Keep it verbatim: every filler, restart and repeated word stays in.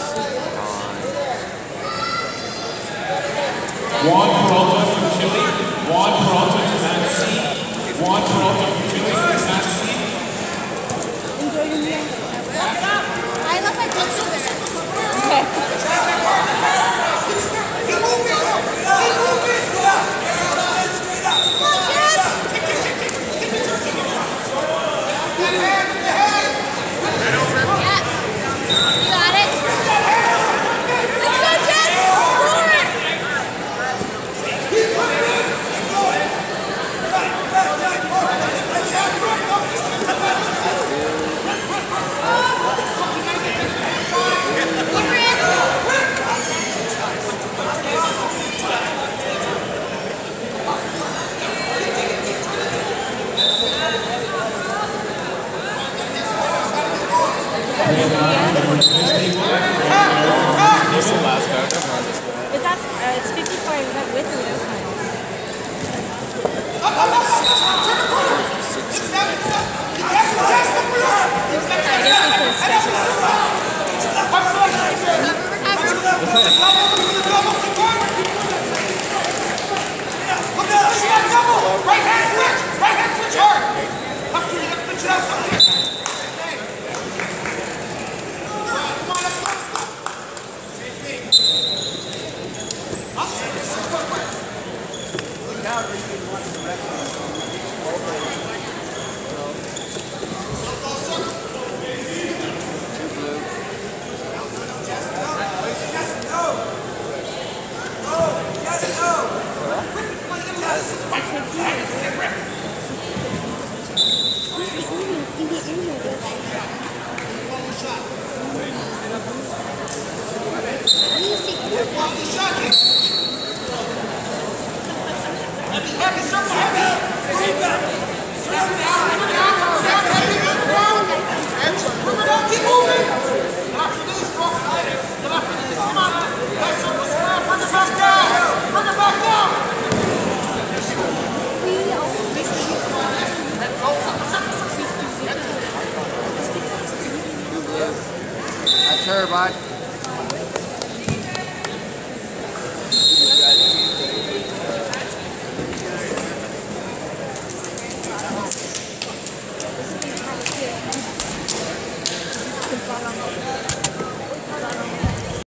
Juan Peralta from Chile. Juan Peralta to Matt C. Juan Peralta from Chile to Matt C. Enjoy your meal. I look like this over there. Is that, uh, it's fifty-five, is that with or without finals? I guess we could have special.